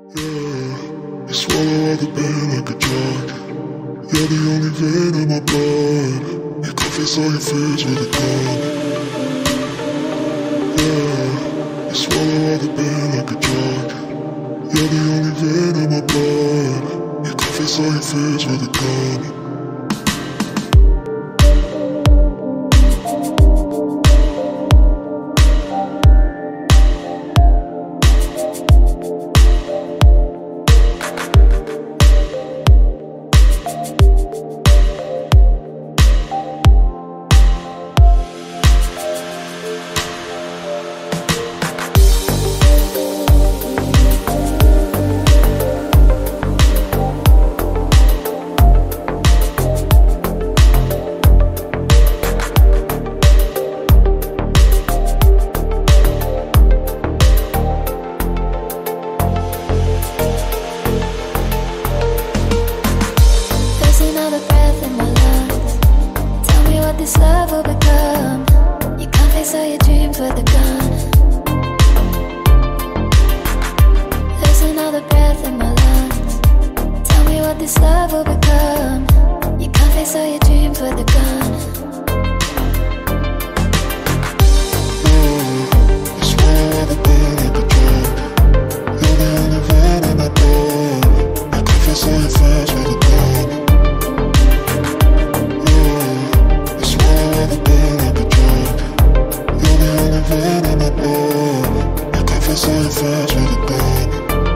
Yeah, you swallow all the pain like a drug. You're the only vein in my blood. You confess all your fears with a gun. Yeah, you swallow all the pain like a drug. You're the only vein in my blood. You confess all your fears with a gun. This love will become. You can't face all your dreams with a gun. There's another breath in my lungs. Tell me what this love will become. You can't face all your dreams with a gun. You swallow all the pain like a drug. You're the only vein in my blood. You confess all your fears with a gun. Vein in my blood. You confess all your fears with a gun.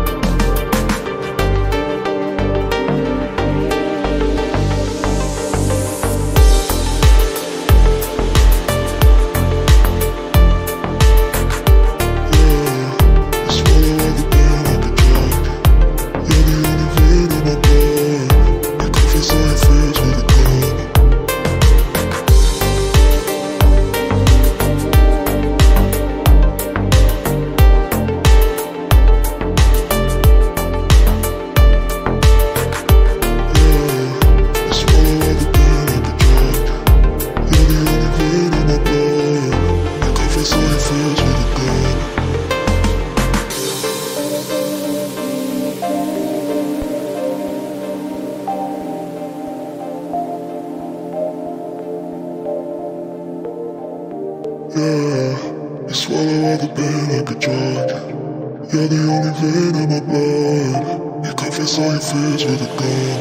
Yeah, you swallow all the pain like a drug. You're the only vein in my blood. You confess all your fears with a gun.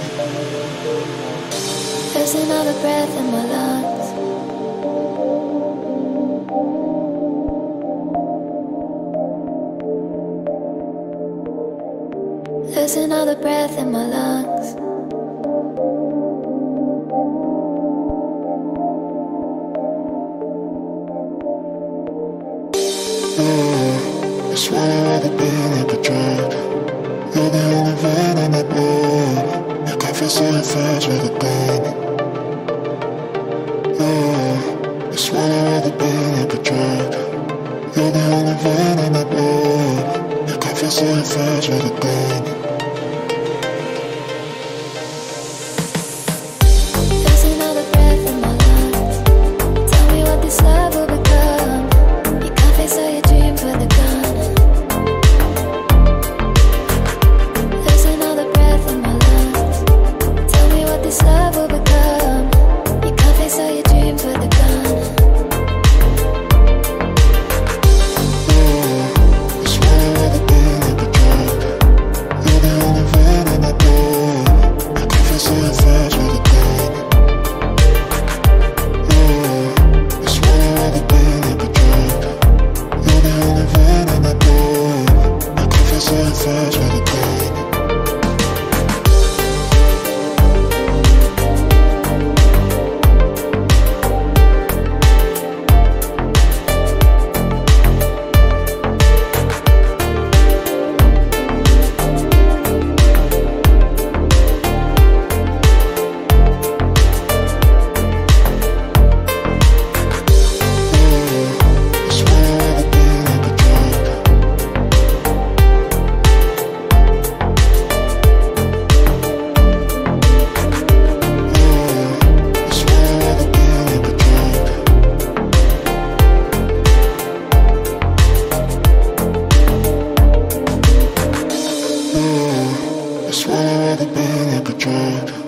There's another breath in my lungs. There's another breath in my lungs. You swallow all the pain like a drug. You're the only vein in my blood. You confess all your fears with a gun. You swallow all the pain like a drug. You're the only vein in my blood. You confess all your fears with a gun. There's another breath in my lungs. Tell me what this love will become. You can't face all your dreams with a gun. There's another breath in my lungs. Tell me what this love will become. You can't face all your dreams with a gun. You swallow all the pain like a drug. You're the only vein in my blood. You confess all your fears with a gun. You swallow all the pain like a drug. You're the only vein in my blood. You confess all your fears with a gun. You swallow all the pain like a drug. drug.